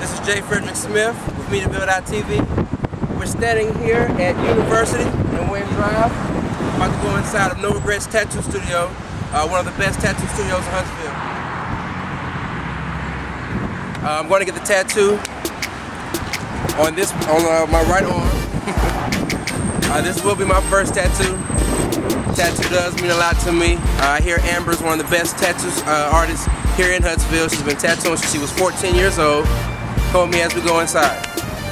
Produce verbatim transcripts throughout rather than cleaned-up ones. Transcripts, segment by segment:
This is Frederick Smith with Mediaville dot T V. We're standing here at University in Wayne Drive. I'm about to go inside of No Regrets Tattoo Studio, uh, one of the best tattoo studios in Huntsville. Uh, I'm going to get the tattoo on this on uh, my right arm. uh, this will be my first tattoo. Tattoo does mean a lot to me. Uh, I hear Amber's one of the best tattoo uh, artists here in Huntsville. She's been tattooing since she was fourteen years old. Come with me as we go inside.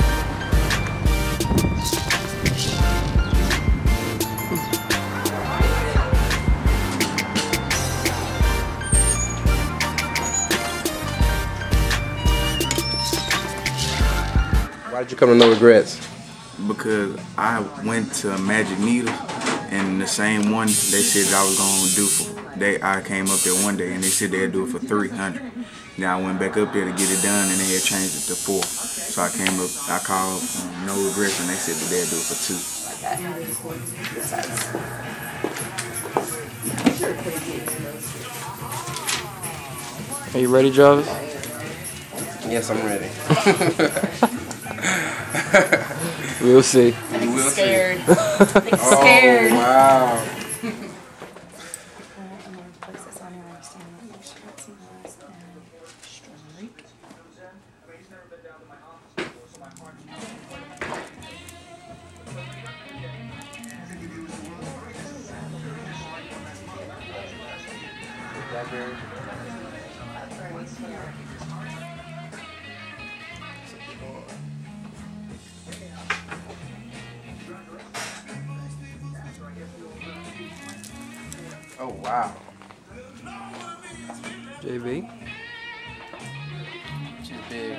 Why did you come to No Regrets? Because I went to Magic Needle, and the same one they said that I was gonna do for. They I came up there one day and they said they'd do it for three hundred. Then I went back up there to get it done, and they had changed it to four. So I came up, I called um, No Regrets, and they said that they'd do it for two. Are you ready, Jarvis? Yes, I'm ready. We'll see. You will scared. see. I'm scared. Oh, wow. Oh, wow. J B. Too big.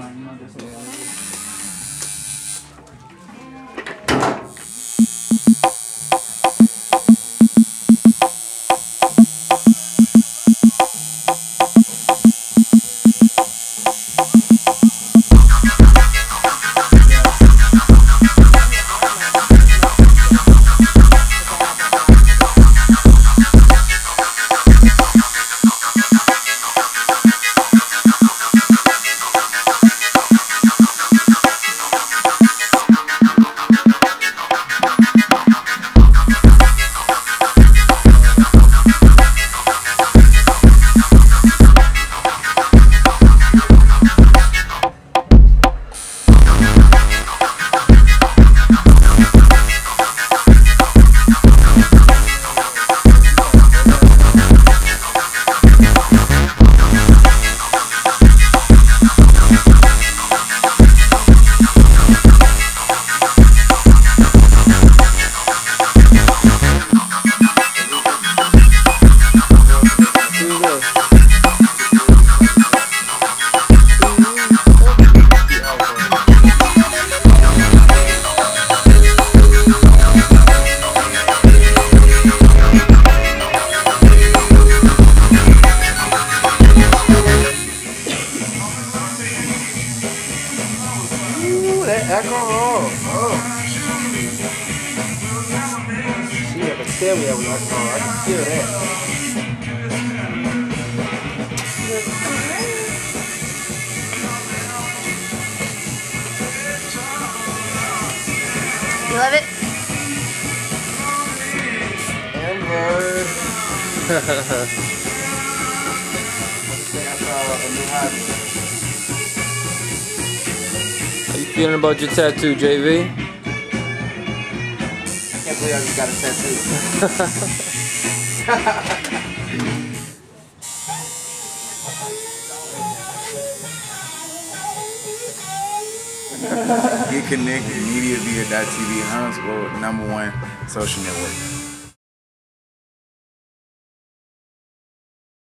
Alcohol. Oh. She never tell me that was alcohol. I can feel that. You love it? Amber. I saw a new hobby. How you feeling about your tattoo, J V? I can't believe I just got a tattoo. Get connected, Mediaville dot T V, Huntsville, number one social network.